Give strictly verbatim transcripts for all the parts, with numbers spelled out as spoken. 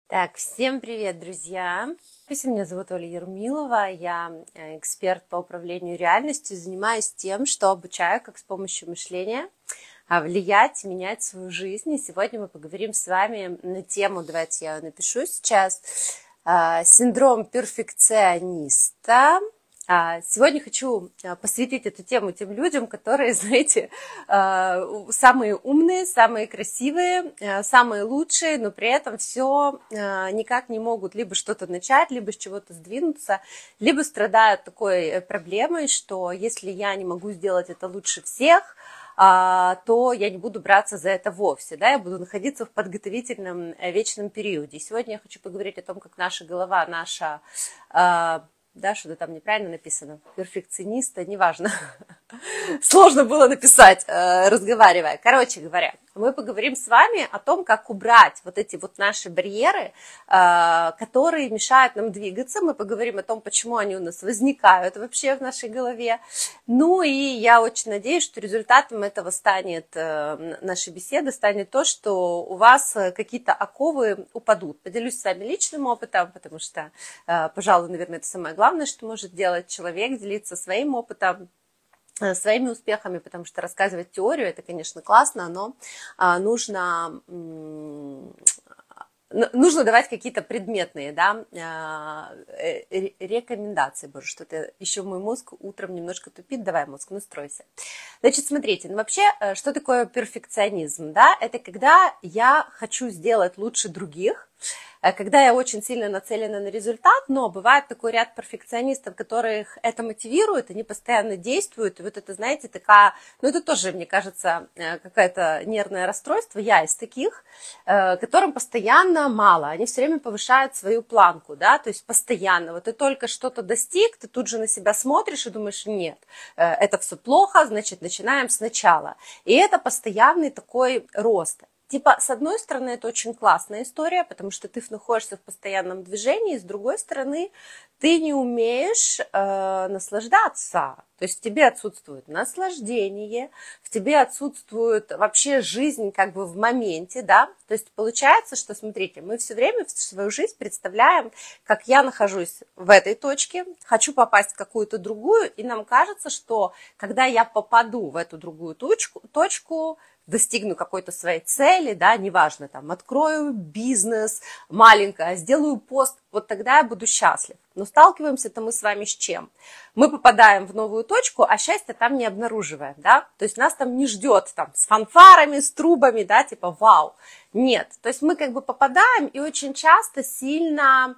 Так, всем привет, друзья! Меня зовут Оля Ермилова, я эксперт по управлению реальностью, занимаюсь тем, что обучаю, как с помощью мышления влиять, менять свою жизнь. И сегодня мы поговорим с вами на тему, давайте я напишу сейчас, синдром перфекциониста. Сегодня хочу посвятить эту тему тем людям, которые, знаете, самые умные, самые красивые, самые лучшие, но при этом все никак не могут либо что-то начать, либо с чего-то сдвинуться, либо страдают такой проблемой, что если я не могу сделать это лучше всех, то я не буду браться за это вовсе, да, я буду находиться в подготовительном вечном периоде. И сегодня я хочу поговорить о том, как наша голова, наша... Да, что-то там неправильно написано, перфекциониста, неважно, сложно было написать, разговаривая. Короче говоря, мы поговорим с вами о том, как убрать вот эти вот наши барьеры, которые мешают нам двигаться. Мы поговорим о том, почему они у нас возникают вообще в нашей голове. Ну и я очень надеюсь, что результатом этого станет, нашей беседы, станет то, что у вас какие-то оковы упадут. Поделюсь с вами личным опытом, потому что, пожалуй, наверное, это самое главное, что может делать человек, делиться своим опытом, своими успехами, потому что рассказывать теорию, это, конечно, классно, но нужно, нужно давать какие-то предметные, да, рекомендации. Боже, что-то еще мой мозг утром немножко тупит. Давай, мозг, настройся. Значит, смотрите, ну вообще, что такое перфекционизм, да? Это когда я хочу сделать лучше других, когда я очень сильно нацелена на результат, но бывает такой ряд перфекционистов, которых это мотивирует, они постоянно действуют, и вот это, знаете, такая, ну это тоже, мне кажется, какое-то нервное расстройство, я из таких, которым постоянно мало, они все время повышают свою планку, да, то есть постоянно, вот ты только что-то достиг, ты тут же на себя смотришь и думаешь, нет, это все плохо, значит, начинаем сначала, и это постоянный такой рост. Типа, с одной стороны, это очень классная история, потому что ты находишься в постоянном движении, с другой стороны, ты не умеешь э, наслаждаться. То есть в тебе отсутствует наслаждение, в тебе отсутствует вообще жизнь как бы в моменте, да. То есть получается, что, смотрите, мы все время в свою жизнь представляем, как я нахожусь в этой точке, хочу попасть в какую-то другую, и нам кажется, что когда я попаду в эту другую точку, точку достигну какой-то своей цели, да, неважно, там, открою бизнес маленькое, сделаю пост, вот тогда я буду счастлив. Но сталкиваемся-то мы с вами с чем? Мы попадаем в новую точку, а счастья там не обнаруживаем, да, то есть нас там не ждет там с фанфарами, с трубами, да, типа вау, нет, то есть мы как бы попадаем и очень часто сильно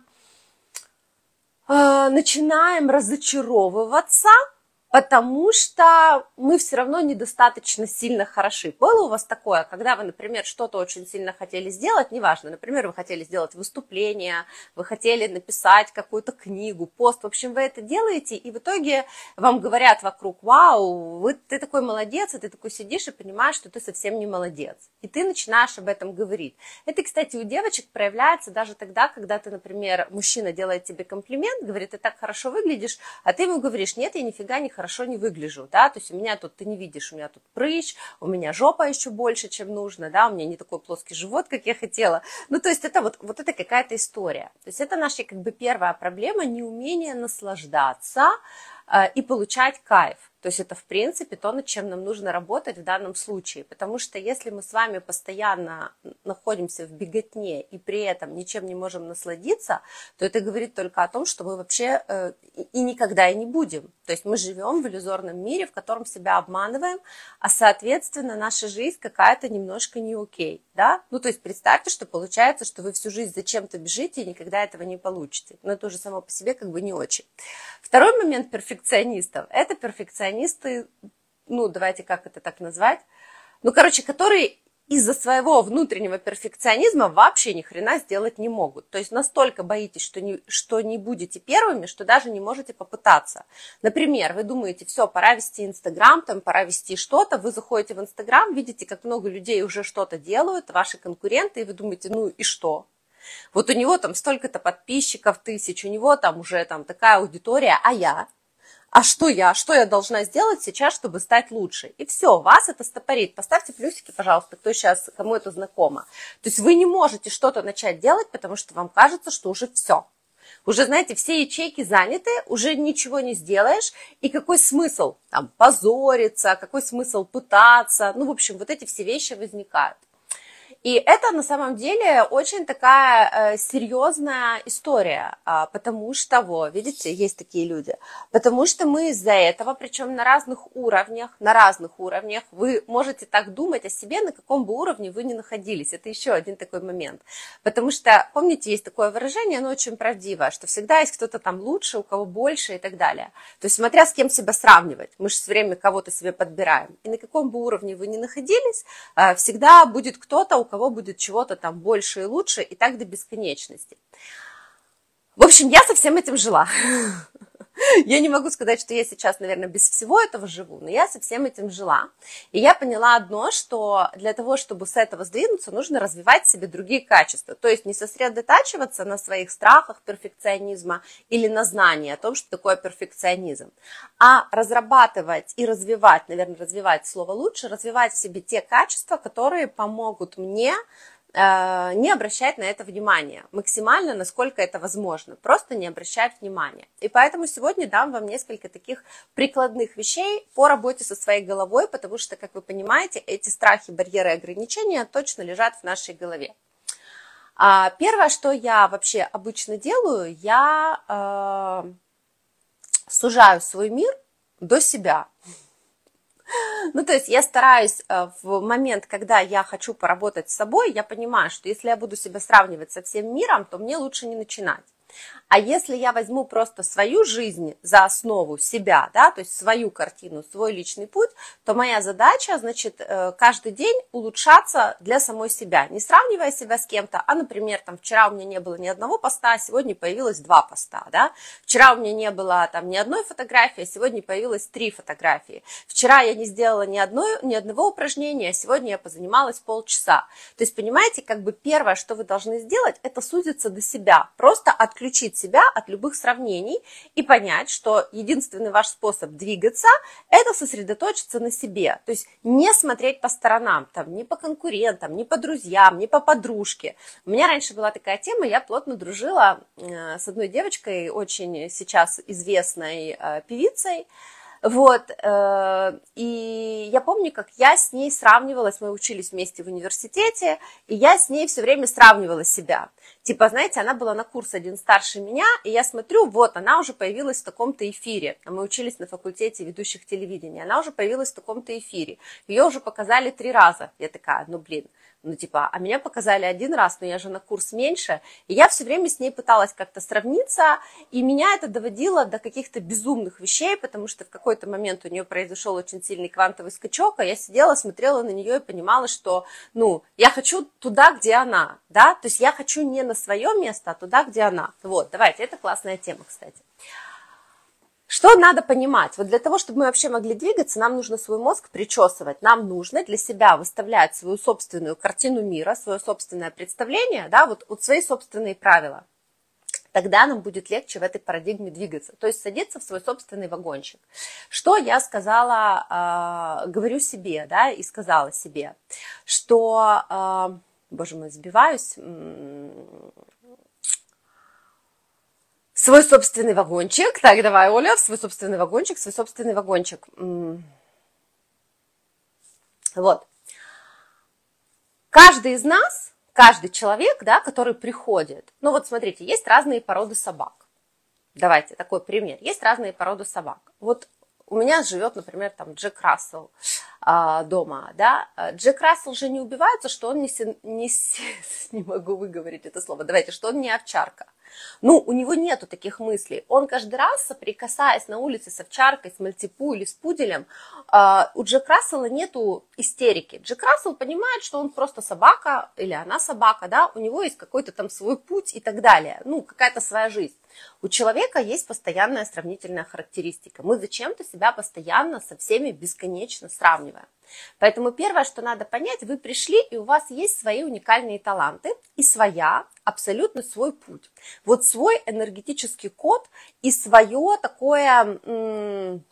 э, начинаем разочаровываться, потому что мы все равно недостаточно сильно хороши. Было у вас такое, когда вы, например, что-то очень сильно хотели сделать, неважно, например, вы хотели сделать выступление, вы хотели написать какую-то книгу, пост, в общем, вы это делаете, и в итоге вам говорят вокруг, вау, вы, ты такой молодец, и ты такой сидишь и понимаешь, что ты совсем не молодец. И ты начинаешь об этом говорить. Это, кстати, у девочек проявляется даже тогда, когда ты, например, мужчина делает тебе комплимент, говорит, ты так хорошо выглядишь, а ты ему говоришь, нет, я нифига не хорошо хорошо не выгляжу, да, то есть у меня тут, ты не видишь, у меня тут прыщ, у меня жопа еще больше, чем нужно, да, у меня не такой плоский живот, как я хотела, ну, то есть это вот, вот это какая-то история, то есть это наша, как бы, первая проблема, неумение наслаждаться э, и получать кайф. То есть это, в принципе, то, над чем нам нужно работать в данном случае. Потому что если мы с вами постоянно находимся в беготне и при этом ничем не можем насладиться, то это говорит только о том, что мы вообще э, и никогда и не будем. То есть мы живем в иллюзорном мире, в котором себя обманываем, а, соответственно, наша жизнь какая-то немножко не окей. Да? Ну, то есть представьте, что получается, что вы всю жизнь зачем-то бежите и никогда этого не получите. Но это уже само по себе как бы не очень. Второй момент перфекционистов – это перфекционисты, ну, давайте как это так назвать, ну, короче, которые из-за своего внутреннего перфекционизма вообще ни хрена сделать не могут. То есть настолько боитесь, что не, что не будете первыми, что даже не можете попытаться. Например, вы думаете, все, пора вести Инстаграм, там, пора вести что-то, вы заходите в Инстаграм, видите, как много людей уже что-то делают, ваши конкуренты, и вы думаете, ну и что? Вот у него там столько-то подписчиков, тысяч, у него там уже там такая аудитория, а я? а что я, что я должна сделать сейчас, чтобы стать лучше? И все, вас это стопорит. Поставьте плюсики, пожалуйста, кто сейчас, кому это знакомо. То есть вы не можете что-то начать делать, потому что вам кажется, что уже все. Уже, знаете, все ячейки заняты, уже ничего не сделаешь. И какой смысл там позориться, какой смысл пытаться? Ну, в общем, вот эти все вещи возникают. И это на самом деле очень такая э, серьезная история, э, потому что, вот, видите, есть такие люди, потому что мы из-за этого, причем на разных уровнях, на разных уровнях, вы можете так думать о себе, на каком бы уровне вы ни находились. Это еще один такой момент. Потому что, помните, есть такое выражение, оно очень правдивое, что всегда есть кто-то там лучше, у кого больше и так далее. То есть смотря с кем себя сравнивать, мы же все время кого-то себе подбираем. И на каком бы уровне вы ни находились, э, всегда будет кто-то, у кого будет чего-то там больше и лучше, и так до бесконечности. В общем, я со всем этим жила. Я не могу сказать, что я сейчас, наверное, без всего этого живу, но я со всем этим жила. И я поняла одно, что для того, чтобы с этого сдвинуться, нужно развивать в себе другие качества. То есть не сосредотачиваться на своих страхах перфекционизма или на знании о том, что такое перфекционизм, а разрабатывать и развивать, наверное, развивать слово лучше, развивать в себе те качества, которые помогут мне не обращать на это внимания максимально, насколько это возможно, просто не обращать внимания. И поэтому сегодня дам вам несколько таких прикладных вещей по работе со своей головой, потому что, как вы понимаете, эти страхи, барьеры и ограничения точно лежат в нашей голове. Первое, что я вообще обычно делаю, я э, сужаю свой мир до себя. Ну, то есть я стараюсь в момент, когда я хочу поработать с собой, я понимаю, что если я буду себя сравнивать со всем миром, то мне лучше не начинать. А если я возьму просто свою жизнь за основу себя, да, то есть свою картину, свой личный путь, то моя задача, значит, каждый день улучшаться для самой себя, не сравнивая себя с кем-то, а, например, там, вчера у меня не было ни одного поста, а сегодня появилось два поста, да, вчера у меня не было там ни одной фотографии, а сегодня появилось три фотографии, вчера я не сделала ни, одной, ни одного упражнения, а сегодня я позанималась полчаса. То есть, понимаете, как бы первое, что вы должны сделать, это сузиться до себя, просто отключить себя от любых сравнений и понять, что единственный ваш способ двигаться – это сосредоточиться на себе. То есть не смотреть по сторонам, там, ни по конкурентам, ни по друзьям, ни по подружке. У меня раньше была такая тема, я плотно дружила с одной девочкой, очень сейчас известной певицей. Вот, и я помню, как я с ней сравнивалась, мы учились вместе в университете, и я с ней все время сравнивала себя. Типа, знаете, она была на курс один старше меня, и я смотрю, вот, она уже появилась в таком-то эфире. Мы учились на факультете ведущих телевидения, она уже появилась в таком-то эфире. Ее уже показали три раза. Я такая, ну, блин, ну, типа, а меня показали один раз, но я же на курс меньше. И я все время с ней пыталась как-то сравниться, и меня это доводило до каких-то безумных вещей, потому что в какой-то момент у нее произошел очень сильный квантовый скачок, а я сидела, смотрела на нее и понимала, что, ну, я хочу туда, где она, да, то есть я хочу не на свое место, а туда, где она. Вот, давайте, это классная тема, кстати. Что надо понимать? Вот для того, чтобы мы вообще могли двигаться, нам нужно свой мозг причесывать, нам нужно для себя выставлять свою собственную картину мира, свое собственное представление, да, вот, вот свои собственные правила. Тогда нам будет легче в этой парадигме двигаться, то есть садиться в свой собственный вагончик. Что я сказала, э, говорю себе, да, и сказала себе, что, э, боже мой, сбиваюсь, свой собственный вагончик. Так, давай, Оля, свой собственный вагончик, свой собственный вагончик. Вот. Каждый из нас, каждый человек, да, который приходит, ну вот смотрите, есть разные породы собак. Давайте, такой пример. Есть разные породы собак. Вот у меня живет, например, там Джек Рассел а, дома, да. Джек Рассел же не убивается, что он не, не, не могу выговорить это слово, давайте, что он не овчарка. Ну, у него нету таких мыслей. Он каждый раз, соприкасаясь на улице с овчаркой, с мальтипу или с пуделем, у Джек Рассела нету истерики. Джек Рассел понимает, что он просто собака, или она собака, да, у него есть какой-то там свой путь и так далее, ну, какая-то своя жизнь. У человека есть постоянная сравнительная характеристика. Мы зачем-то себя постоянно со всеми бесконечно сравниваем. Поэтому первое, что надо понять, вы пришли, и у вас есть свои уникальные таланты и своя, абсолютно свой путь. Вот свой энергетический код и свое такое... М-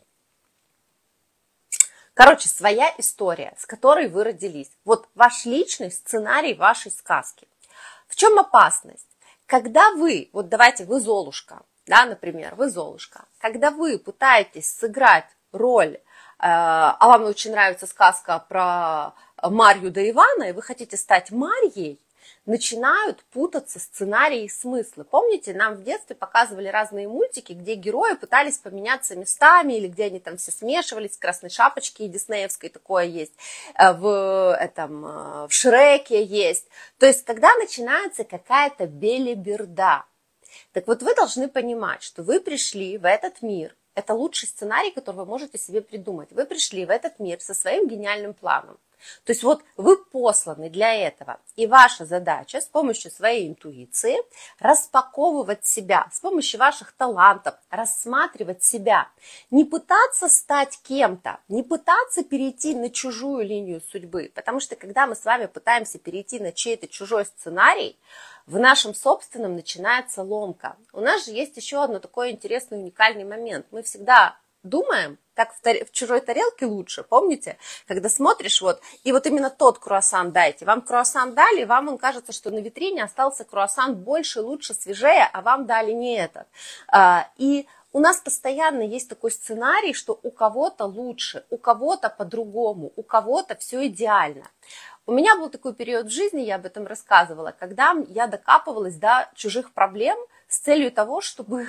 Короче, своя история, с которой вы родились. Вот ваш личный сценарий вашей сказки. В чем опасность? Когда вы, вот давайте вы Золушка, да, например, вы Золушка, когда вы пытаетесь сыграть роль, э, а вам очень нравится сказка про Марью да Ивана, и вы хотите стать Марьей, начинают путаться сценарии и смыслы. Помните, нам в детстве показывали разные мультики, где герои пытались поменяться местами, или где они там все смешивались, в «Красной шапочке» и диснеевской такое есть, в, этом, в «Шреке» есть. То есть, когда начинается какая-то белиберда. Так вот, вы должны понимать, что вы пришли в этот мир, это лучший сценарий, который вы можете себе придумать. Вы пришли в этот мир со своим гениальным планом. То есть вот вы посланы для этого, и ваша задача с помощью своей интуиции распаковывать себя, с помощью ваших талантов рассматривать себя, не пытаться стать кем-то, не пытаться перейти на чужую линию судьбы, потому что когда мы с вами пытаемся перейти на чей-то чужой сценарий, в нашем собственном начинается ломка. У нас же есть еще одно такой интересный уникальный момент. Мы всегда думаем, так в, таре- в чужой тарелке лучше, помните? Когда смотришь, вот, и вот именно тот круассан дайте. Вам круассан дали, вам он кажется, что на витрине остался круассан больше, лучше, свежее, а вам дали не этот. А, и у нас постоянно есть такой сценарий, что у кого-то лучше, у кого-то по-другому, у кого-то все идеально. У меня был такой период в жизни, я об этом рассказывала, когда я докапывалась до чужих проблем с целью того, чтобы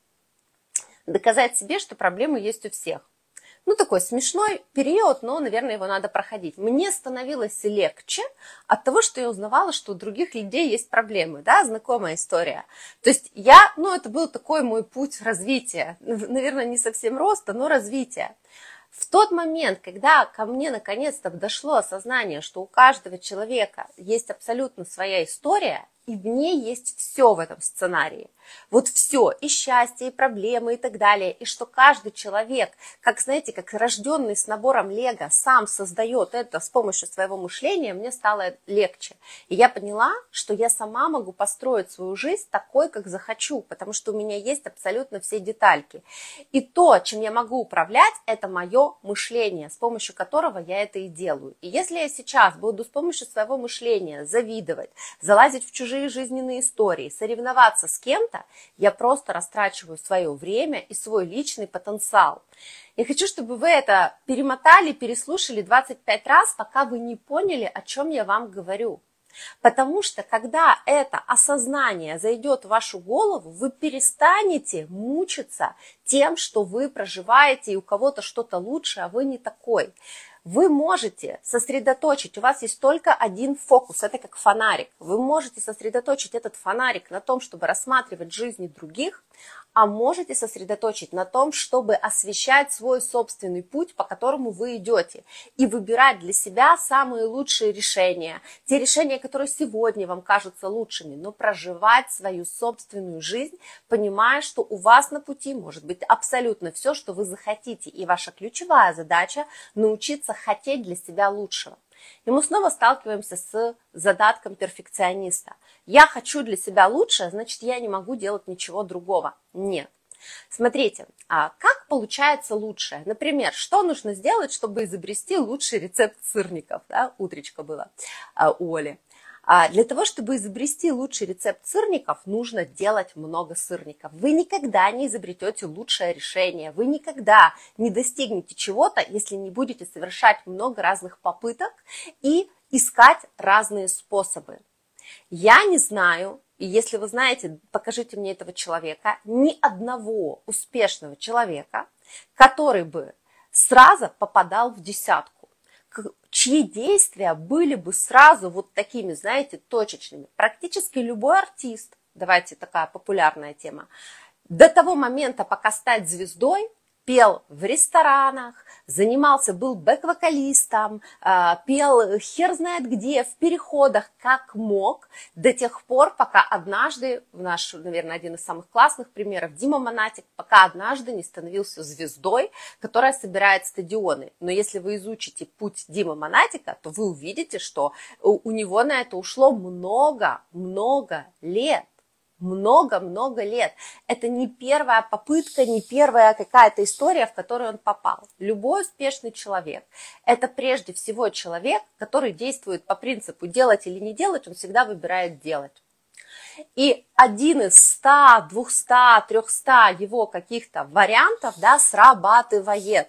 доказать себе, что проблемы есть у всех. Ну, такой смешной период, но, наверное, его надо проходить. Мне становилось легче от того, что я узнавала, что у других людей есть проблемы, да, знакомая история. То есть я, ну, это был такой мой путь развития, наверное, не совсем роста, но развития. В тот момент, когда ко мне наконец-то дошло осознание, что у каждого человека есть абсолютно своя история, и в ней есть все в этом сценарии. Вот все, и счастье, и проблемы, и так далее. И что каждый человек, как, знаете, как рожденный с набором лего, сам создает это с помощью своего мышления, мне стало легче. И я поняла, что я сама могу построить свою жизнь такой, как захочу, потому что у меня есть абсолютно все детальки. И то, чем я могу управлять, это мое мышление, с помощью которого я это и делаю. И если я сейчас буду с помощью своего мышления завидовать, залазить в чужие жизненные истории, соревноваться с кем-то, я просто растрачиваю свое время и свой личный потенциал. Я хочу, чтобы вы это перемотали, переслушали двадцать пять раз, пока вы не поняли, о чем я вам говорю. Потому что, когда это осознание зайдет в вашу голову, вы перестанете мучиться тем, что вы проживаете, и у кого-то что-то лучше, а вы не такой. Вы можете сосредоточить, у вас есть только один фокус, это как фонарик. Вы можете сосредоточить этот фонарик на том, чтобы рассматривать жизни других, а можете сосредоточить на том, чтобы освещать свой собственный путь, по которому вы идете, и выбирать для себя самые лучшие решения, те решения, которые сегодня вам кажутся лучшими, но проживать свою собственную жизнь, понимая, что у вас на пути может быть абсолютно все, что вы захотите, и ваша ключевая задача – научиться хотеть для себя лучшего. И мы снова сталкиваемся с задатком перфекциониста. Я хочу для себя лучше, значит, я не могу делать ничего другого. Нет. Смотрите, а как получается лучшее? Например, что нужно сделать, чтобы изобрести лучший рецепт сырников? Да, утречка было а, у Оли. А для того, чтобы изобрести лучший рецепт сырников, нужно делать много сырников. Вы никогда не изобретете лучшее решение, вы никогда не достигнете чего-то, если не будете совершать много разных попыток и искать разные способы. Я не знаю, и если вы знаете, покажите мне этого человека, ни одного успешного человека, который бы сразу попадал в десятку, чьи действия были бы сразу вот такими, знаете, точечными. Практически любой артист, давайте такая популярная тема, до того момента, пока стать звездой, пел в ресторанах, занимался, был бэк-вокалистом, пел хер знает где, в переходах, как мог, до тех пор, пока однажды, наш, наверное, один из самых классных примеров, Дима Монатик, пока однажды не становился звездой, которая собирает стадионы. Но если вы изучите путь Димы Монатика, то вы увидите, что у него на это ушло много-много лет. Много-много лет. Это не первая попытка, не первая какая-то история, в которую он попал. Любой успешный человек – это прежде всего человек, который действует по принципу делать или не делать, он всегда выбирает делать. И один из ста, двухсот, трехсот его каких-то вариантов, да, срабатывает.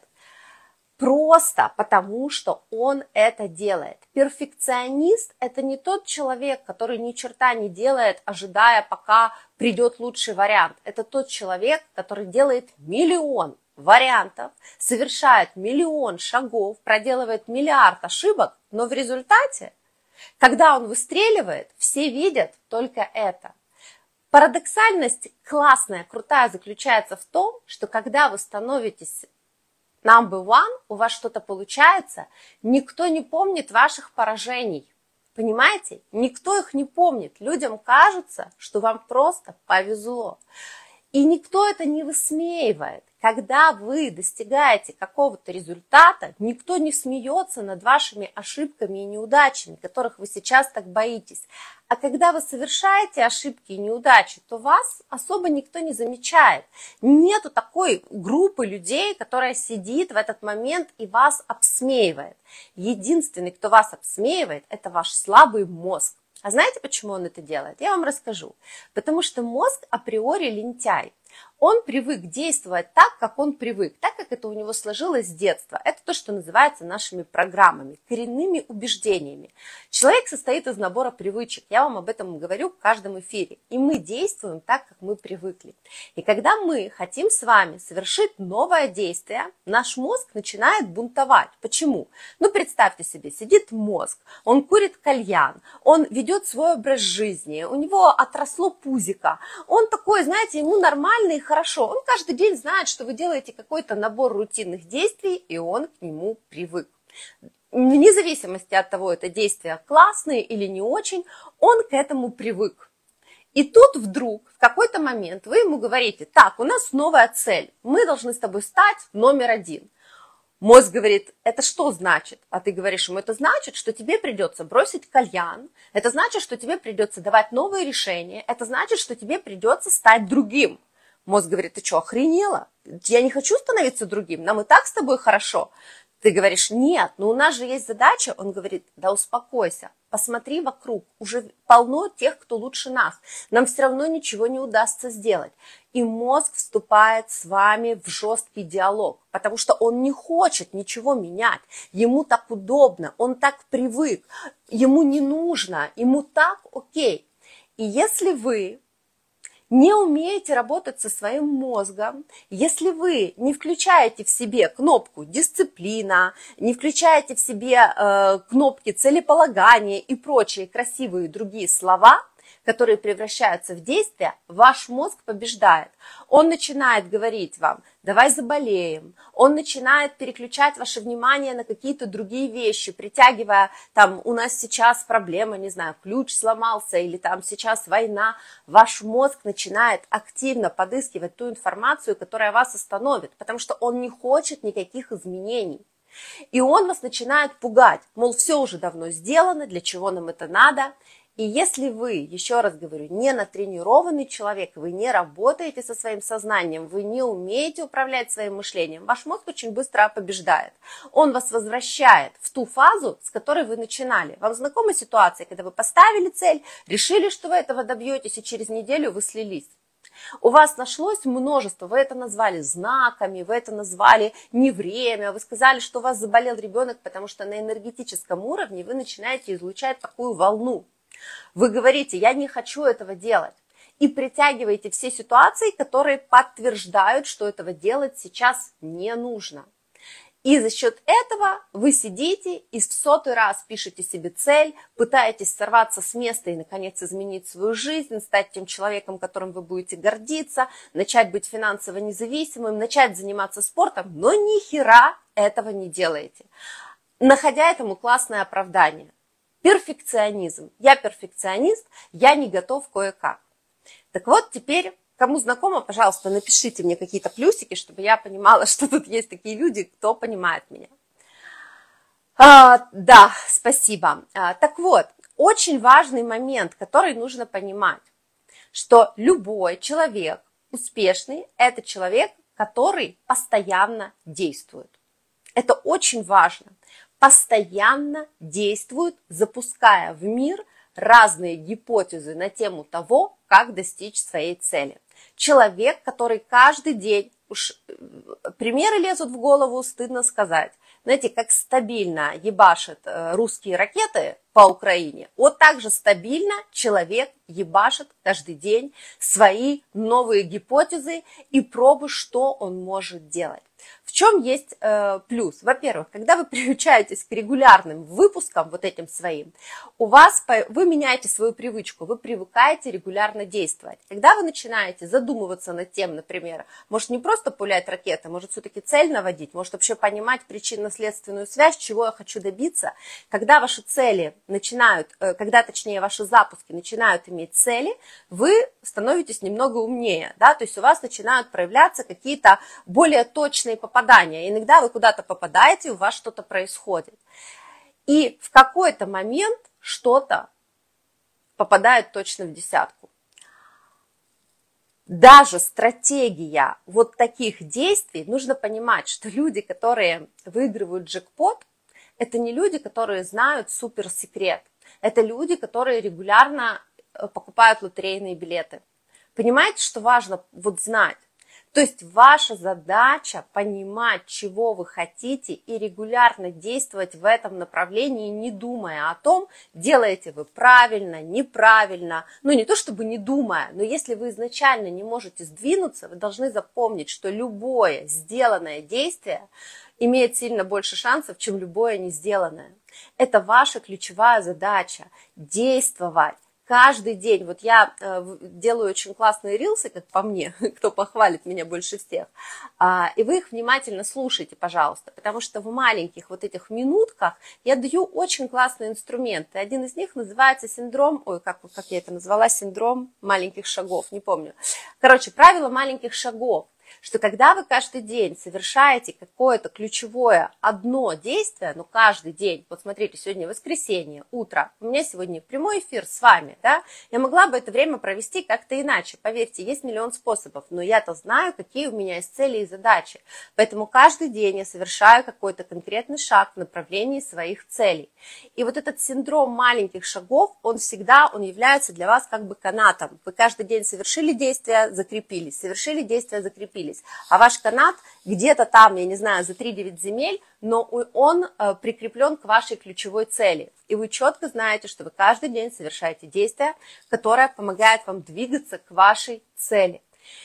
Просто потому, что он это делает. Перфекционист – это не тот человек, который ни черта не делает, ожидая, пока придет лучший вариант. Это тот человек, который делает миллион вариантов, совершает миллион шагов, проделывает миллиард ошибок, но в результате, когда он выстреливает, все видят только это. Парадоксальность классная, крутая заключается в том, что когда вы становитесь number one, у вас что-то получается, никто не помнит ваших поражений. Понимаете? Никто их не помнит. Людям кажется, что вам просто повезло. И никто это не высмеивает. Когда вы достигаете какого-то результата, никто не смеется над вашими ошибками и неудачами, которых вы сейчас так боитесь. А когда вы совершаете ошибки и неудачи, то вас особо никто не замечает. Нету такой группы людей, которая сидит в этот момент и вас обсмеивает. Единственный, кто вас обсмеивает, это ваш слабый мозг. А знаете, почему он это делает? Я вам расскажу. Потому что мозг априори лентяй. Он привык действовать так, как он привык, так, как это у него сложилось с детства. Это то, что называется нашими программами, коренными убеждениями. Человек состоит из набора привычек. Я вам об этом говорю в каждом эфире. И мы действуем так, как мы привыкли. И когда мы хотим с вами совершить новое действие, наш мозг начинает бунтовать. Почему? Ну, представьте себе, сидит мозг, он курит кальян, он ведет свой образ жизни, у него отросло пузико, он такой, знаете, ему нормально и хорошо. Он каждый день знает, что вы делаете какой-то набор рутинных действий, и он к нему привык. Вне зависимости от того, это действия классные или не очень, он к этому привык. И тут вдруг, в какой-то момент вы ему говорите: так, у нас новая цель, мы должны с тобой стать номер один. Мозг говорит: это что значит? А ты говоришь ему: это значит, что тебе придется бросить кальян, это значит, что тебе придется давать новые решения, это значит, что тебе придется стать другим. Мозг говорит: ты что, охренела? Я не хочу становиться другим, нам и так с тобой хорошо. Ты говоришь: нет, но у нас же есть задача. Он говорит: да успокойся, посмотри вокруг, уже полно тех, кто лучше нас. Нам все равно ничего не удастся сделать. И мозг вступает с вами в жесткий диалог, потому что он не хочет ничего менять. Ему так удобно, он так привык, ему не нужно, ему так окей. И если вы не умеете работать со своим мозгом, если вы не включаете в себе кнопку дисциплина, не включаете в себе э, кнопки целеполагания и прочие красивые другие слова, которые превращаются в действия, ваш мозг побеждает. Он начинает говорить вам: давай заболеем. Он начинает переключать ваше внимание на какие-то другие вещи, притягивая, там, у нас сейчас проблема, не знаю, ключ сломался, или там сейчас война. Ваш мозг начинает активно подыскивать ту информацию, которая вас остановит, потому что он не хочет никаких изменений. И он вас начинает пугать, мол, все уже давно сделано, для чего нам это надо. И если вы, еще раз говорю, не натренированный человек, вы не работаете со своим сознанием, вы не умеете управлять своим мышлением, ваш мозг очень быстро побеждает. Он вас возвращает в ту фазу, с которой вы начинали. Вам знакома ситуация, когда вы поставили цель, решили, что вы этого добьетесь, и через неделю вы слились? У вас нашлось множество, вы это назвали знаками, вы это назвали не время, вы сказали, что у вас заболел ребенок, потому что на энергетическом уровне вы начинаете излучать такую волну. Вы говорите: я не хочу этого делать. И притягиваете все ситуации, которые подтверждают, что этого делать сейчас не нужно. И за счет этого вы сидите и в сотый раз пишете себе цель, пытаетесь сорваться с места и, наконец, изменить свою жизнь, стать тем человеком, которым вы будете гордиться, начать быть финансово независимым, начать заниматься спортом, но ни хера этого не делаете, находя этому классное оправдание. Перфекционизм. Я перфекционист, я не готов кое-как. Так вот, теперь... Кому знакомо, пожалуйста, напишите мне какие-то плюсики, чтобы я понимала, что тут есть такие люди, кто понимает меня. А, да, спасибо. А, так вот, очень важный момент, который нужно понимать, что любой человек успешный – это человек, который постоянно действует. Это очень важно. Постоянно действует, запуская в мир разные гипотезы на тему того, как достичь своей цели. Человек, который каждый день, уж примеры лезут в голову, стыдно сказать, знаете, как стабильно ебашит русские ракеты по Украине, вот так же стабильно человек ебашит каждый день свои новые гипотезы и пробует, что он может делать. В чем есть э, плюс? Во-первых, когда вы приучаетесь к регулярным выпускам, вот этим своим, у вас, вы меняете свою привычку, вы привыкаете регулярно действовать. Когда вы начинаете задумываться над тем, например, может не просто пулять ракеты, может все-таки цель наводить, может вообще понимать причинно-следственную связь, чего я хочу добиться, когда ваши цели начинают, э, когда точнее ваши запуски начинают иметь цели, вы становитесь немного умнее, да, то есть у вас начинают проявляться какие-то более точные попадания. Иногда вы куда-то попадаете, у вас что-то происходит. И в какой-то момент что-то попадает точно в десятку. Даже стратегия вот таких действий, нужно понимать, что люди, которые выигрывают джекпот, это не люди, которые знают суперсекрет. Это люди, которые регулярно покупают лотерейные билеты. Понимаете, что важно вот знать? То есть ваша задача понимать, чего вы хотите, и регулярно действовать в этом направлении, не думая о том, делаете вы правильно, неправильно. Ну, не то чтобы не думая, но если вы изначально не можете сдвинуться, вы должны запомнить, что любое сделанное действие имеет сильно больше шансов, чем любое не сделанное. Это ваша ключевая задача – действовать. Каждый день, вот я э, делаю очень классные рилсы, как по мне, кто похвалит меня больше всех, а, и вы их внимательно слушайте, пожалуйста, потому что в маленьких вот этих минутках я даю очень классные инструменты. Один из них называется синдром, ой, как, как я это назвала, синдром маленьких шагов, не помню. Короче, правило маленьких шагов. Что когда вы каждый день совершаете какое-то ключевое одно действие, ну каждый день, вот смотрите, сегодня воскресенье, утро, у меня сегодня прямой эфир с вами, да, я могла бы это время провести как-то иначе, поверьте, есть миллион способов, но я-то знаю, какие у меня есть цели и задачи, поэтому каждый день я совершаю какой-то конкретный шаг в направлении своих целей. И вот этот синдром маленьких шагов, он всегда, он является для вас как бы канатом. Вы каждый день совершили действия, закрепились, совершили действия, закрепились. А ваш канат где-то там, я не знаю, за три-девять земель, но он прикреплен к вашей ключевой цели. И вы четко знаете, что вы каждый день совершаете действия, которое помогает вам двигаться к вашей цели.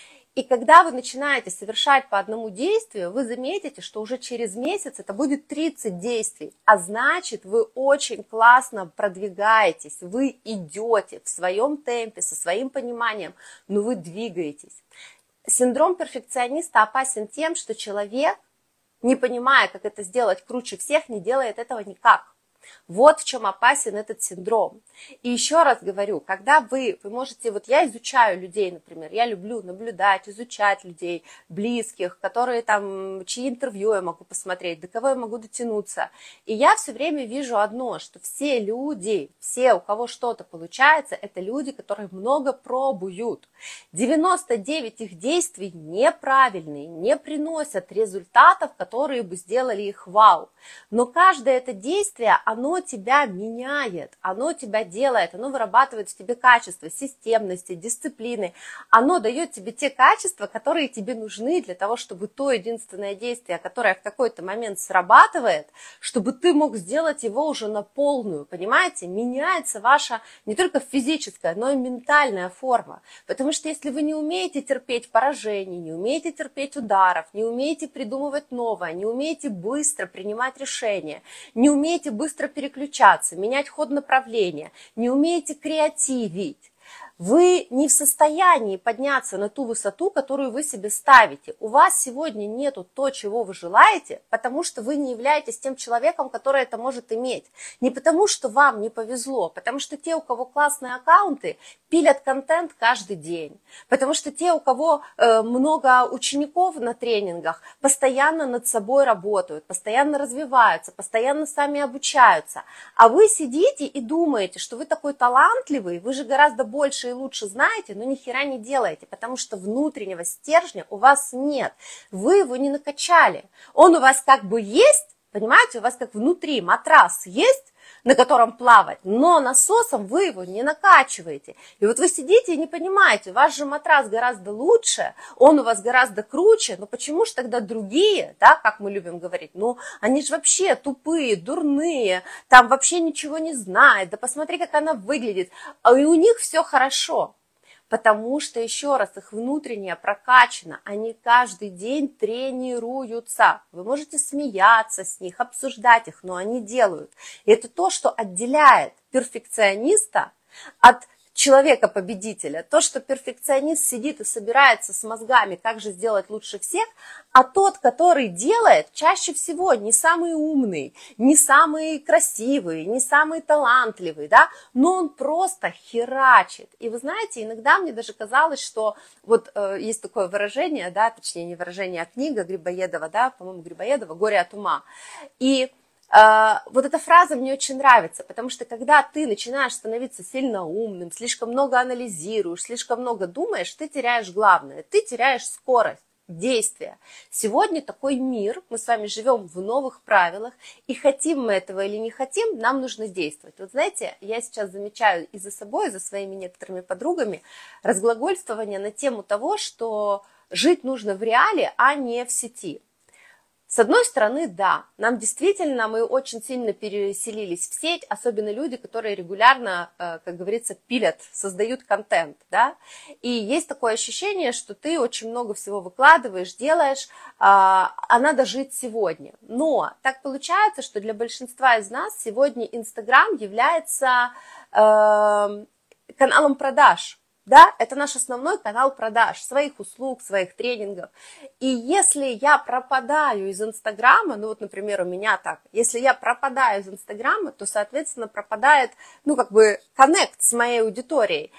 И когда вы начинаете совершать по одному действию, вы заметите, что уже через месяц это будет тридцать действий. А значит, вы очень классно продвигаетесь, вы идете в своем темпе, со своим пониманием, но вы двигаетесь. Синдром перфекциониста опасен тем, что человек, не понимая, как это сделать круче всех, не делает этого никак. Вот в чем опасен этот синдром. И еще раз говорю, когда вы, вы можете, вот я изучаю людей, например, я люблю наблюдать, изучать людей, близких, которые там, чьи интервью я могу посмотреть, до кого я могу дотянуться. И я все время вижу одно, что все люди, все, у кого что-то получается, это люди, которые много пробуют. девяносто девять их действий неправильные, не приносят результатов, которые бы сделали их вау. Но каждое это действие, оно тебя меняет, оно тебя делает, оно вырабатывает в тебе качества системности, дисциплины, оно дает тебе те качества, которые тебе нужны для того, чтобы то единственное действие, которое в какой-то момент срабатывает, чтобы ты мог сделать его уже на полную, понимаете? Меняется ваша не только физическая, но и ментальная форма, потому что если вы не умеете терпеть поражений, не умеете терпеть ударов, не умеете придумывать новое, не умеете быстро принимать решения, не умеете быстро переключаться, менять ход направления, не умеете креативить, вы не в состоянии подняться на ту высоту, которую вы себе ставите. У вас сегодня нету то, чего вы желаете, потому что вы не являетесь тем человеком, который это может иметь. Не потому, что вам не повезло, потому что те, у кого классные аккаунты, пилят контент каждый день. Потому что те, у кого э, много учеников на тренингах, постоянно над собой работают, постоянно развиваются, постоянно сами обучаются. А вы сидите и думаете, что вы такой талантливый, вы же гораздо больше и лучше знаете, но ни хера не делаете, потому что внутреннего стержня у вас нет. Вы его не накачали. Он у вас как бы есть, понимаете, у вас как внутри матрас есть, на котором плавать, но насосом вы его не накачиваете. И вот вы сидите и не понимаете, ваш же матрас гораздо лучше, он у вас гораздо круче, но почему же тогда другие, да, как мы любим говорить, ну, они же вообще тупые, дурные, там вообще ничего не знают, да посмотри, как она выглядит, а и у них все хорошо. Потому что, еще раз, их внутреннее прокачано, они каждый день тренируются. Вы можете смеяться с них, обсуждать их, но они делают. И это то, что отделяет перфекциониста от человека-победителя. То, что перфекционист сидит и собирается с мозгами, как же сделать лучше всех, а тот, который делает, чаще всего не самый умный, не самый красивый, не самый талантливый, да, но он просто херачит. И вы знаете, иногда мне даже казалось, что вот э, есть такое выражение, да, точнее не выражение, а книга Грибоедова, да, по-моему, Грибоедова «Горе от ума». И вот эта фраза мне очень нравится, потому что когда ты начинаешь становиться сильно умным, слишком много анализируешь, слишком много думаешь, ты теряешь главное, ты теряешь скорость действия. Сегодня такой мир, мы с вами живем в новых правилах, и хотим мы этого или не хотим, нам нужно действовать. Вот знаете, я сейчас замечаю и за собой, и за своими некоторыми подругами разглагольствование на тему того, что жить нужно в реале, а не в сети. С одной стороны, да, нам действительно, мы очень сильно переселились в сеть, особенно люди, которые регулярно, как говорится, пилят, создают контент, да, и есть такое ощущение, что ты очень много всего выкладываешь, делаешь, а надо жить сегодня. Но так получается, что для большинства из нас сегодня Инстаграм является э, каналом продаж. Да, это наш основной канал продаж, своих услуг, своих тренингов. И если я пропадаю из Инстаграма, ну вот, например, у меня так, если я пропадаю из Инстаграма, то, соответственно, пропадает, ну, как бы, коннект с моей аудиторией.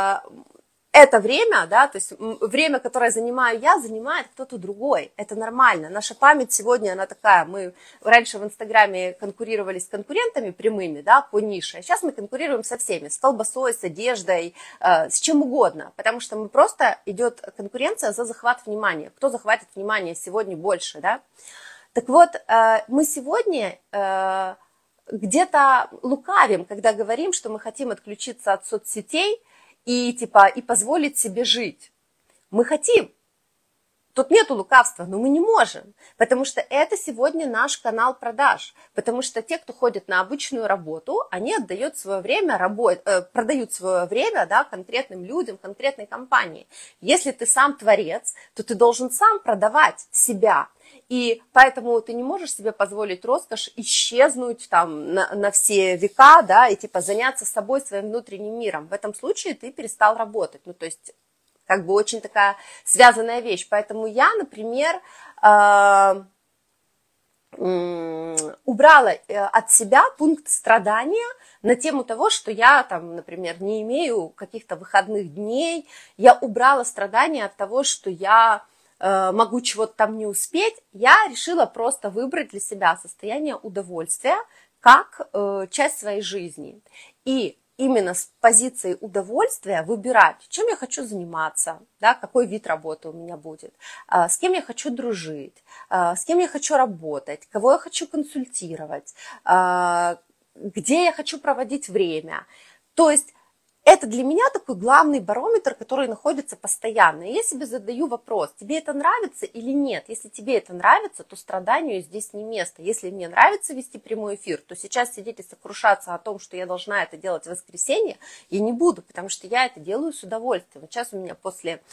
Это время, да, то есть время, которое занимаю я, занимает кто-то другой. Это нормально. Наша память сегодня, она такая. Мы раньше в Инстаграме конкурировали с конкурентами прямыми, да, по нише. А сейчас мы конкурируем со всеми, с колбасой, с одеждой, э, с чем угодно. Потому что мы просто идет конкуренция за захват внимания. Кто захватит внимание сегодня больше, да? Так вот, э, мы сегодня э, где-то лукавим, когда говорим, что мы хотим отключиться от соцсетей, и типа и позволить себе жить. Мы хотим. Тут нету лукавства, но мы не можем, потому что это сегодня наш канал продаж, потому что те, кто ходит на обычную работу, они отдают свое время, работ... э, продают свое время, да, конкретным людям, конкретной компании. Если ты сам творец, то ты должен сам продавать себя. И поэтому ты не можешь себе позволить роскошь исчезнуть там на, на все века, да, и типа заняться собой, своим внутренним миром. В этом случае ты перестал работать. Ну, то есть, как бы очень такая связанная вещь. Поэтому я, например, э, э, убрала от себя пункт страдания на тему того, что я там, например, не имею каких-то выходных дней. Я убрала страдания от того, что я могу чего-то там не успеть, я решила просто выбрать для себя состояние удовольствия как э, часть своей жизни. И именно с позиции удовольствия выбирать, чем я хочу заниматься, да, какой вид работы у меня будет, э, с кем я хочу дружить, э, с кем я хочу работать, кого я хочу консультировать, э, где я хочу проводить время. То есть это для меня такой главный барометр, который находится постоянно. И я себе задаю вопрос, тебе это нравится или нет? Если тебе это нравится, то страданию здесь не место. Если мне нравится вести прямой эфир, то сейчас сидеть и сокрушаться о том, что я должна это делать в воскресенье, я не буду, потому что я это делаю с удовольствием. Вот сейчас у меня после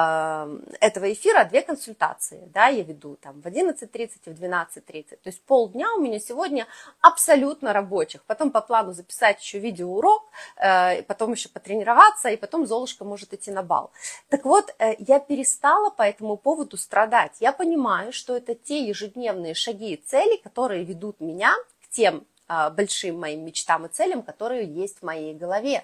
э, этого эфира две консультации, да, я веду там в одиннадцать тридцать и в двенадцать тридцать. То есть полдня у меня сегодня абсолютно рабочих. Потом по плану записать еще видеоурок, э, потом еще потренироваться, и потом Золушка может идти на бал. Так вот, я перестала по этому поводу страдать. Я понимаю, что это те ежедневные шаги и цели, которые ведут меня к тем большим моим мечтам и целям, которые есть в моей голове.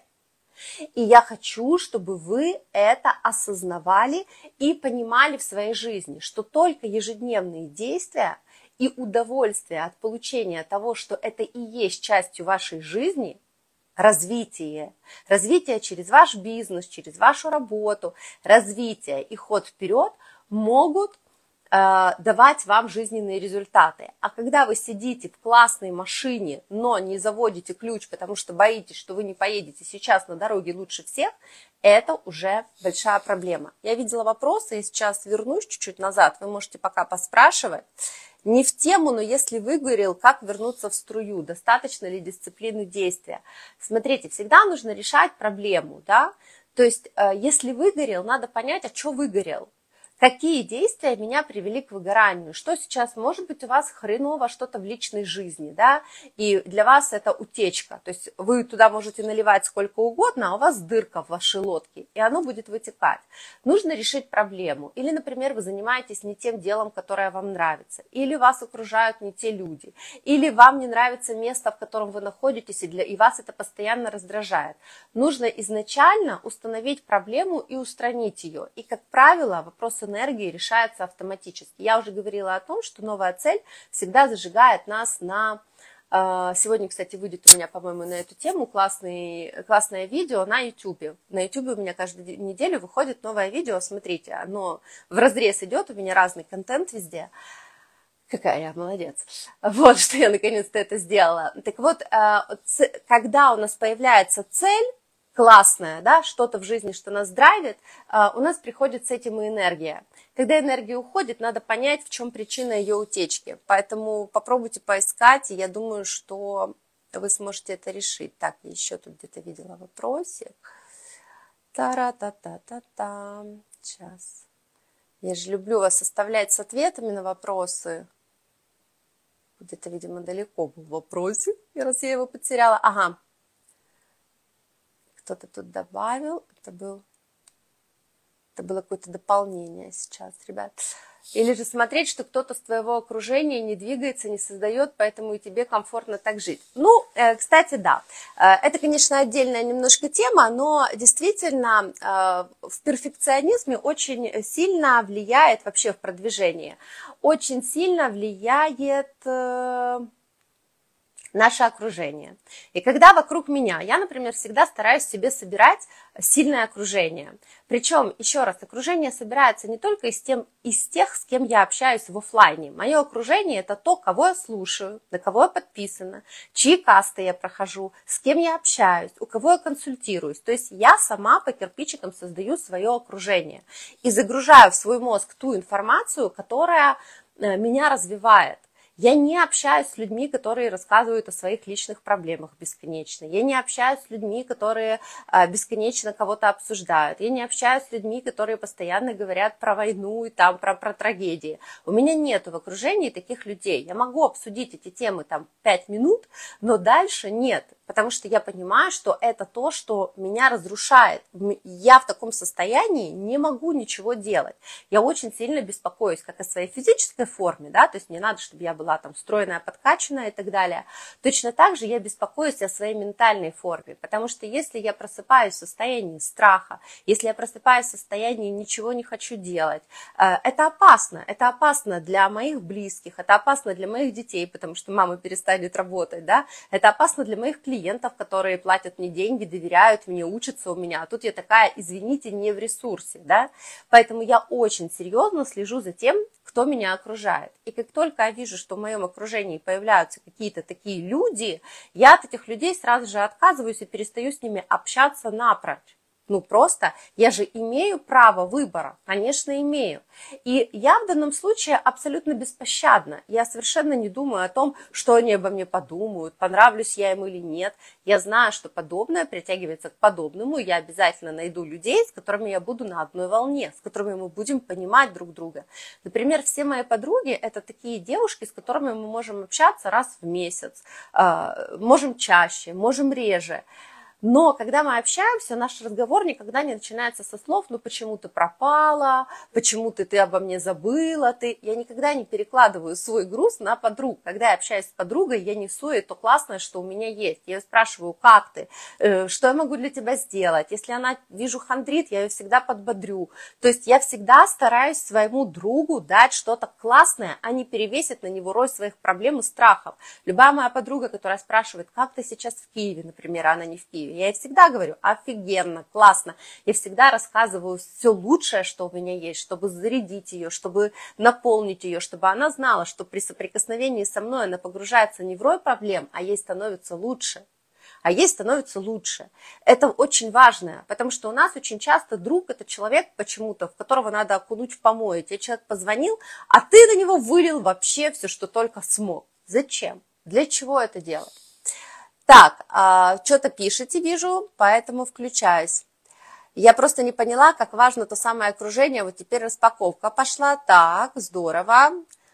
И я хочу, чтобы вы это осознавали и понимали в своей жизни, что только ежедневные действия и удовольствие от получения того, что это и есть частью вашей жизни, развитие, развитие через ваш бизнес, через вашу работу, развитие и ход вперед могут э, давать вам жизненные результаты. А когда вы сидите в классной машине, но не заводите ключ, потому что боитесь, что вы не поедете сейчас на дороге лучше всех, это уже большая проблема. Я видела вопросы, я сейчас вернусь чуть-чуть назад, вы можете пока поспрашивать. Не в тему, но если выгорел, как вернуться в струю, достаточно ли дисциплины действия. Смотрите, всегда нужно решать проблему, да, то есть если выгорел, надо понять, а что выгорел. Какие действия меня привели к выгоранию? Что сейчас, может быть, у вас хреново что-то в личной жизни, да, и для вас это утечка, то есть вы туда можете наливать сколько угодно, а у вас дырка в вашей лодке, и оно будет вытекать. Нужно решить проблему. Или, например, вы занимаетесь не тем делом, которое вам нравится, или вас окружают не те люди, или вам не нравится место, в котором вы находитесь, и, для, и вас это постоянно раздражает. Нужно изначально установить проблему и устранить ее. И, как правило, вопрос энергии решается автоматически. Я уже говорила о том, что новая цель всегда зажигает нас на... Сегодня, кстати, выйдет у меня, по-моему, на эту тему классный, классное видео на YouTube. На YouTube у меня каждую неделю выходит новое видео. Смотрите, оно в разрез идет, у меня разный контент везде. Какая я молодец. Вот, что я наконец-то это сделала. Так вот, когда у нас появляется цель, классное, да, что-то в жизни, что нас драйвит, у нас приходит с этим и энергия. Когда энергия уходит, надо понять, в чем причина ее утечки. Поэтому попробуйте поискать, и я думаю, что вы сможете это решить. Так, еще тут где-то видела вопросик. Та-ра-та-та-та-та. Сейчас. Я же люблю вас оставлять с ответами на вопросы. Где-то, видимо, далеко был вопросик, раз я его потеряла. Ага. Кто-то тут добавил, это, был, это было какое-то дополнение сейчас, ребят. Или же смотреть, что кто-то с твоего окружения не двигается, не создает, поэтому и тебе комфортно так жить. Ну, кстати, да, это, конечно, отдельная немножко тема, но действительно в перфекционизме очень сильно влияет вообще в продвижении, очень сильно влияет... наше окружение. И когда вокруг меня, я, например, всегда стараюсь себе собирать сильное окружение. Причем, еще раз, окружение собирается не только из, тем, из тех, с кем я общаюсь в офлайне. Мое окружение – это то, кого я слушаю, на кого я подписана, чьи касты я прохожу, с кем я общаюсь, у кого я консультируюсь. То есть я сама по кирпичикам создаю свое окружение и загружаю в свой мозг ту информацию, которая меня развивает. Я не общаюсь с людьми, которые рассказывают о своих личных проблемах бесконечно. Я не общаюсь с людьми, которые бесконечно кого-то обсуждают. Я не общаюсь с людьми, которые постоянно говорят про войну и там, про, про трагедии. У меня нет в окружении таких людей. Я могу обсудить эти темы там пять минут, но дальше нет. Потому что я понимаю, что это то, что меня разрушает. Я в таком состоянии не могу ничего делать. Я очень сильно беспокоюсь как о своей физической форме, да, то есть мне надо, чтобы я была там стройная, подкачанная и так далее. Точно так же я беспокоюсь о своей ментальной форме, потому что если я просыпаюсь в состоянии страха, если я просыпаюсь в состоянии ничего не хочу делать, это опасно. Это опасно для моих близких, это опасно для моих детей, потому что мама перестанет работать, да, это опасно для моих клиентов, клиентов, которые платят мне деньги, доверяют мне, учатся у меня. А тут я такая, извините, не в ресурсе, да. Поэтому я очень серьезно слежу за тем, кто меня окружает. И как только я вижу, что в моем окружении появляются какие-то такие люди, я от этих людей сразу же отказываюсь и перестаю с ними общаться напрочь. Ну просто, я же имею право выбора, конечно, имею. И я в данном случае абсолютно беспощадна. Я совершенно не думаю о том, что они обо мне подумают, понравлюсь я им или нет. Я знаю, что подобное притягивается к подобному, и я обязательно найду людей, с которыми я буду на одной волне, с которыми мы будем понимать друг друга. Например, все мои подруги – это такие девушки, с которыми мы можем общаться раз в месяц, можем чаще, можем реже. Но когда мы общаемся, наш разговор никогда не начинается со слов: ну почему ты пропала, почему ты, ты обо мне забыла, ты... Я никогда не перекладываю свой груз на подруг. Когда я общаюсь с подругой, я несу ей то классное, что у меня есть. Я ее спрашиваю: как ты, что я могу для тебя сделать. Если она, вижу, хандрит, я ее всегда подбодрю. То есть я всегда стараюсь своему другу дать что-то классное, а не перевесить на него роль своих проблем и страхов. Любая моя подруга, которая спрашивает: как ты сейчас в Киеве, например, а она не в Киеве, я ей всегда говорю: офигенно, классно. Я всегда рассказываю все лучшее, что у меня есть, чтобы зарядить ее, чтобы наполнить ее, чтобы она знала, что при соприкосновении со мной она погружается не в рой проблем, а ей становится лучше. А ей становится лучше. Это очень важно, потому что у нас очень часто друг – это человек почему-то, в которого надо окунуть в помои. Тебе человек позвонил, а ты на него вылил вообще все, что только смог. Зачем? Для чего это делать? Так, а, что-то пишете, вижу, поэтому включаюсь. Я просто не поняла, как важно то самое окружение. Вот теперь распаковка пошла. Так, здорово.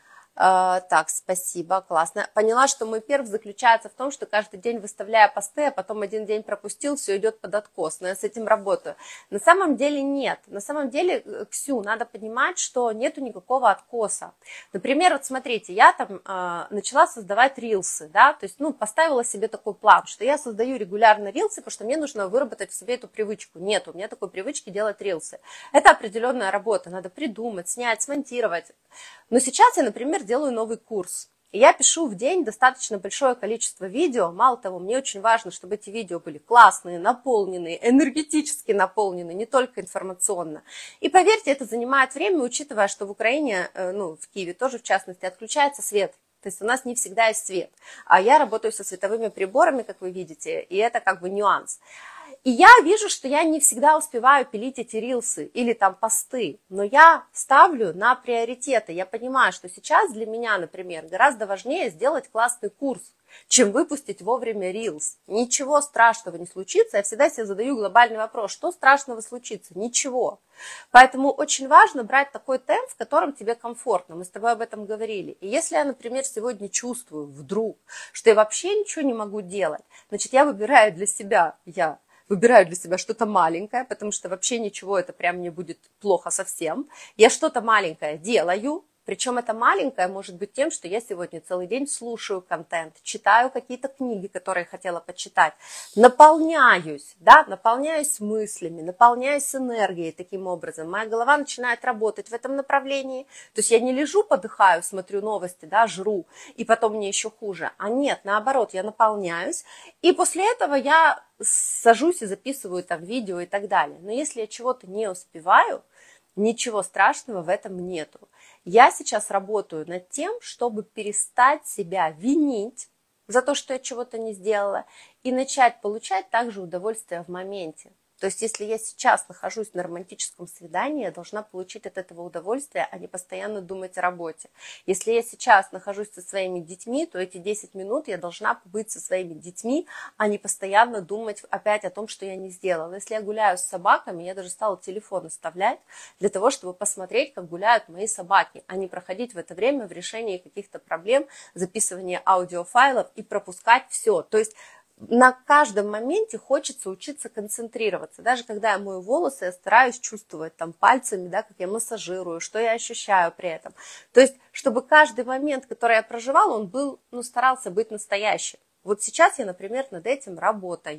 А, так, спасибо, классно. Поняла, что мой перв заключается в том, что каждый день выставляю посты, а потом один день пропустил, все идет под откос. Но я с этим работаю. На самом деле нет. На самом деле, Ксю, надо понимать, что нету никакого откоса. Например, вот смотрите, я там э, начала создавать рилсы, да, то есть, ну, поставила себе такой план, что я создаю регулярно рилсы, потому что мне нужно выработать в себе эту привычку. Нет, у меня такой привычки делать рилсы. Это определенная работа, надо придумать, снять, смонтировать. Но сейчас я, например, делаю новый курс. И я пишу в день достаточно большое количество видео. Мало того, мне очень важно, чтобы эти видео были классные, наполненные, энергетически наполненные, не только информационно. И поверьте, это занимает время, учитывая, что в Украине, ну, в Киеве тоже, в частности, отключается свет. То есть у нас не всегда есть свет. А я работаю со световыми приборами, как вы видите, и это как бы нюанс. И я вижу, что я не всегда успеваю пилить эти рилсы или там посты, но я ставлю на приоритеты. Я понимаю, что сейчас для меня, например, гораздо важнее сделать классный курс, чем выпустить вовремя рилс. Ничего страшного не случится. Я всегда себе задаю глобальный вопрос: что страшного случится? Ничего. Поэтому очень важно брать такой темп, в котором тебе комфортно. Мы с тобой об этом говорили. И если я, например, сегодня чувствую вдруг, что я вообще ничего не могу делать, значит, я выбираю для себя, я выбираю для себя что-то маленькое, потому что вообще ничего, это прям не будет плохо совсем. Я что-то маленькое делаю, причем это маленькое может быть тем, что я сегодня целый день слушаю контент, читаю какие-то книги, которые хотела почитать, наполняюсь, да, наполняюсь мыслями, наполняюсь энергией таким образом. Моя голова начинает работать в этом направлении. То есть я не лежу, подыхаю, смотрю новости, да, жру, и потом мне еще хуже. А нет, наоборот, я наполняюсь, и после этого я сажусь и записываю там видео и так далее. Но если я чего-то не успеваю, ничего страшного в этом нету. Я сейчас работаю над тем, чтобы перестать себя винить за то, что я чего-то не сделала, и начать получать также удовольствие в моменте. То есть, если я сейчас нахожусь на романтическом свидании, я должна получить от этого удовольствие, а не постоянно думать о работе. Если я сейчас нахожусь со своими детьми, то эти десять минут я должна побыть со своими детьми, а не постоянно думать опять о том, что я не сделала. Если я гуляю с собаками, я даже стала телефон оставлять для того, чтобы посмотреть, как гуляют мои собаки, а не проходить в это время в решении каких-то проблем, записывания аудиофайлов и пропускать все. То есть, на каждом моменте хочется учиться концентрироваться. Даже когда я мою волосы, я стараюсь чувствовать там пальцами, да, как я массажирую, что я ощущаю при этом. То есть, чтобы каждый момент, который я проживала, он был, ну, старался быть настоящим. Вот сейчас я, например, над этим работаю.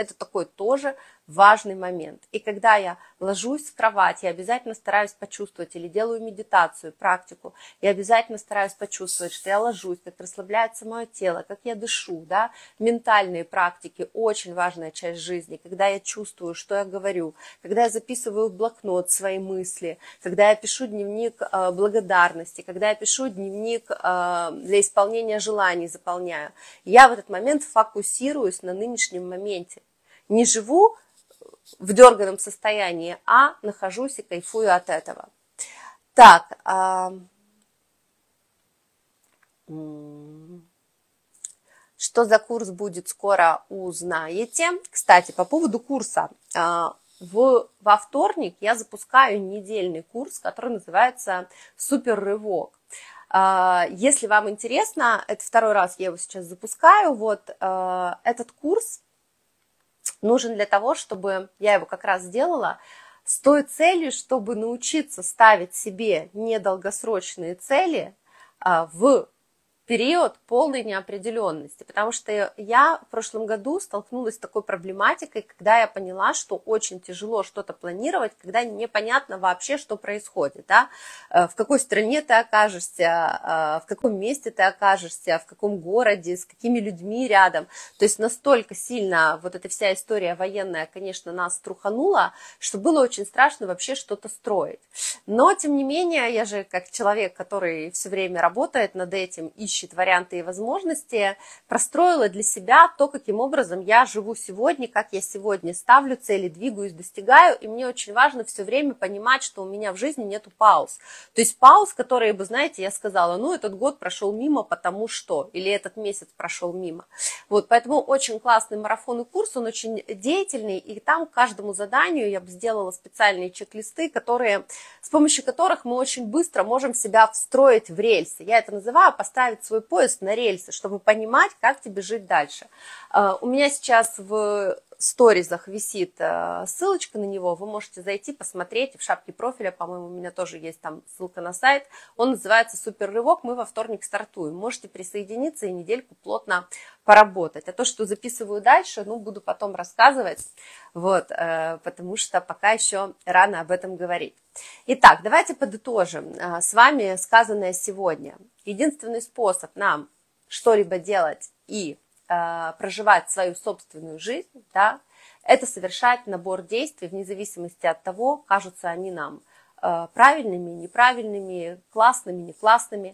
Это такой тоже важный момент. И когда я ложусь в кровать, я обязательно стараюсь почувствовать, или делаю медитацию, практику, я обязательно стараюсь почувствовать, что я ложусь, как расслабляется мое тело, как я дышу, да, ментальные практики, очень важная часть жизни, когда я чувствую, что я говорю, когда я записываю в блокнот свои мысли, когда я пишу дневник э, благодарности, когда я пишу дневник э, для исполнения желаний, заполняю, я в этот момент фокусируюсь на нынешнем моменте. Не живу в дерганом состоянии, а нахожусь и кайфую от этого. Так, а... что за курс будет, скоро узнаете. Кстати, по поводу курса. В, во вторник я запускаю недельный курс, который называется «Супер рывок». Если вам интересно, это второй раз я его сейчас запускаю, вот этот курс нужен для того, чтобы, я его как раз сделала, с той целью, чтобы научиться ставить себе недолгосрочные цели в период полной неопределенности, потому что я в прошлом году столкнулась с такой проблематикой, когда я поняла, что очень тяжело что-то планировать, когда непонятно вообще, что происходит, да? В какой стране ты окажешься, в каком месте ты окажешься, в каком городе, с какими людьми рядом. То есть настолько сильно вот эта вся история военная, конечно, нас струханула, что было очень страшно вообще что-то строить. Но, тем не менее, я же как человек, который все время работает над этим, ищет варианты и возможности, простроила для себя то, каким образом я живу сегодня, как я сегодня ставлю цели, двигаюсь, достигаю, и мне очень важно все время понимать, что у меня в жизни нету пауз. То есть пауз, которые бы, знаете, я сказала, ну, этот год прошел мимо, потому что, или этот месяц прошел мимо. Вот, поэтому очень классный марафон и курс, он очень деятельный, и там к каждому заданию я бы сделала специальные чек-листы, которые, с помощью которых мы очень быстро можем себя встроить в рельсы. Я это называю поставить свой поезд на рельсы, чтобы понимать, как тебе жить дальше. У меня сейчас в сторизах висит ссылочка на него, вы можете зайти, посмотреть, в шапке профиля, по-моему, у меня тоже есть там ссылка на сайт, он называется «Супер рывок», мы во вторник стартуем, можете присоединиться и недельку плотно поработать. А то, что записываю дальше, ну, буду потом рассказывать, вот, потому что пока еще рано об этом говорить. Итак, давайте подытожим с вами сказанное сегодня. Единственный способ нам что-либо делать и э, проживать свою собственную жизнь, да, это совершать набор действий вне зависимости от того, кажутся они нам э, правильными, неправильными, классными, не классными.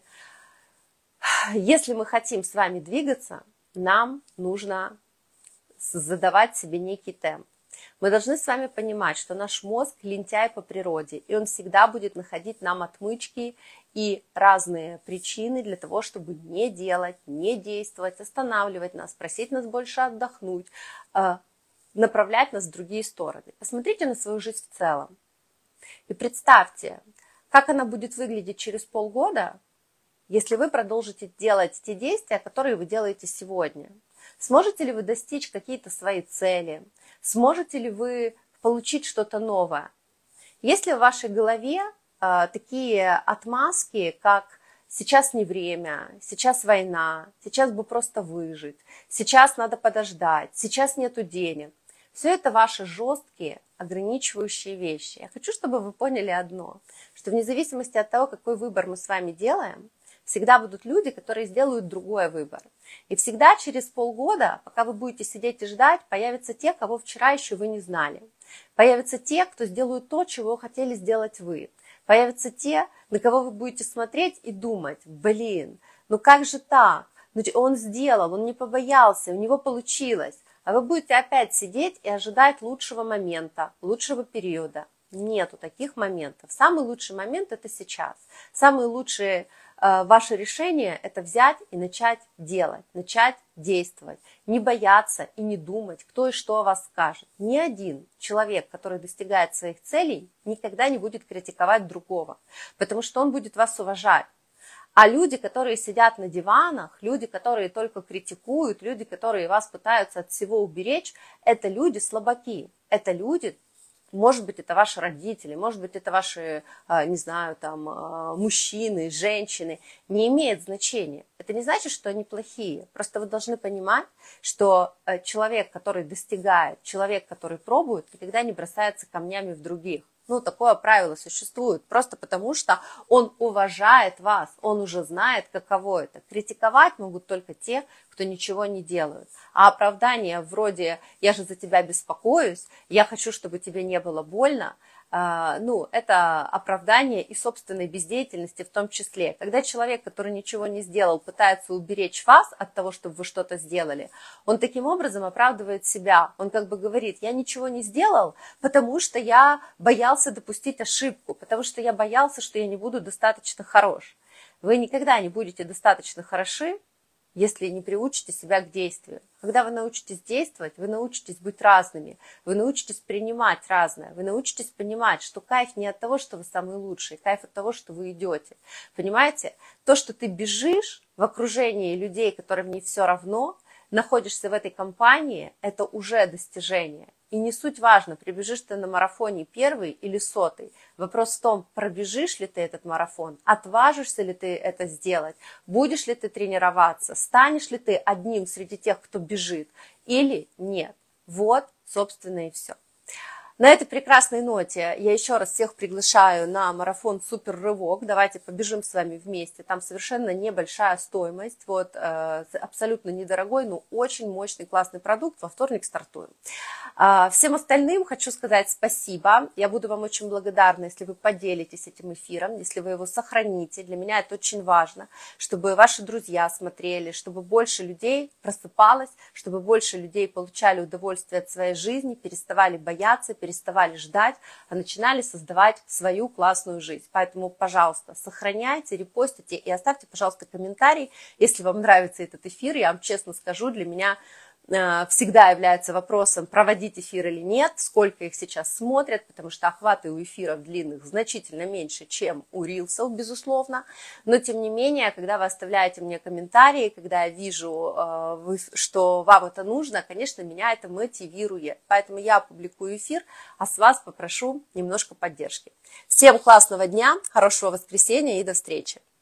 Если мы хотим с вами двигаться, нам нужно задавать себе некий темп. Мы должны с вами понимать, что наш мозг лентяй по природе, и он всегда будет находить нам отмычки и разные причины для того, чтобы не делать, не действовать, останавливать нас, просить нас больше отдохнуть, направлять нас в другие стороны. Посмотрите на свою жизнь в целом и представьте, как она будет выглядеть через полгода, если вы продолжите делать те действия, которые вы делаете сегодня. Сможете ли вы достичь какие-то свои цели? Сможете ли вы получить что-то новое? Если в вашей голове э, такие отмазки, как сейчас не время, сейчас война, сейчас бы просто выжить, сейчас надо подождать, сейчас нету денег, все это ваши жесткие, ограничивающие вещи. Я хочу, чтобы вы поняли одно, что вне зависимости от того, какой выбор мы с вами делаем, всегда будут люди, которые сделают другой выбор. И всегда через полгода, пока вы будете сидеть и ждать, появятся те, кого вчера еще вы не знали. Появятся те, кто сделают то, чего хотели сделать вы. Появятся те, на кого вы будете смотреть и думать, блин, ну как же так? Ну он сделал, он не побоялся, у него получилось. А вы будете опять сидеть и ожидать лучшего момента, лучшего периода. Нету таких моментов. Самый лучший момент – это сейчас. Самые лучшие ваше решение – это взять и начать делать, начать действовать, не бояться и не думать, кто и что о вас скажет. Ни один человек, который достигает своих целей, никогда не будет критиковать другого, потому что он будет вас уважать. А люди, которые сидят на диванах, люди, которые только критикуют, люди, которые вас пытаются от всего уберечь, это люди слабаки, это люди, может быть, это ваши родители, может быть, это ваши, не знаю, там, мужчины, женщины, не имеет значения. Это не значит, что они плохие. Просто вы должны понимать, что человек, который достигает, человек, который пробует, никогда не бросается камнями в других. Ну, такое правило существует, просто потому что он уважает вас, он уже знает, каково это. Критиковать могут только те, кто ничего не делают. А оправдания вроде «я же за тебя беспокоюсь», «я хочу, чтобы тебе не было больно», ну, это оправдание и собственной бездеятельности в том числе. Когда человек, который ничего не сделал, пытается уберечь вас от того, чтобы вы что-то сделали, он таким образом оправдывает себя. Он как бы говорит: я ничего не сделал, потому что я боялся допустить ошибку, потому что я боялся, что я не буду достаточно хорош. Вы никогда не будете достаточно хороши, если не приучите себя к действию. Когда вы научитесь действовать, вы научитесь быть разными, вы научитесь принимать разное, вы научитесь понимать, что кайф не от того, что вы самый лучший, кайф от того, что вы идете. Понимаете? То, что ты бежишь в окружении людей, которым не все равно, находишься в этой компании, это уже достижение. И не суть важно, прибежишь ты на марафоне первый или сотый. Вопрос в том, пробежишь ли ты этот марафон, отважишься ли ты это сделать, будешь ли ты тренироваться, станешь ли ты одним среди тех, кто бежит, или нет. Вот, собственно, и все. На этой прекрасной ноте я еще раз всех приглашаю на марафон «Супер рывок». Давайте побежим с вами вместе. Там совершенно небольшая стоимость, вот, э, абсолютно недорогой, но очень мощный, классный продукт. Во вторник стартуем. Э, всем остальным хочу сказать спасибо. Я буду вам очень благодарна, если вы поделитесь этим эфиром, если вы его сохраните. Для меня это очень важно, чтобы ваши друзья смотрели, чтобы больше людей просыпалось, чтобы больше людей получали удовольствие от своей жизни, переставали бояться, переставали ждать, а начинали создавать свою классную жизнь. Поэтому, пожалуйста, сохраняйте, репостите и оставьте, пожалуйста, комментарий, если вам нравится этот эфир. Я вам честно скажу, для меня всегда является вопросом, проводить эфир или нет, сколько их сейчас смотрят, потому что охваты у эфиров длинных значительно меньше, чем у рилсов, безусловно. Но, тем не менее, когда вы оставляете мне комментарии, когда я вижу, что вам это нужно, конечно, меня это мотивирует. Поэтому я публикую эфир, а с вас попрошу немножко поддержки. Всем классного дня, хорошего воскресенья и до встречи!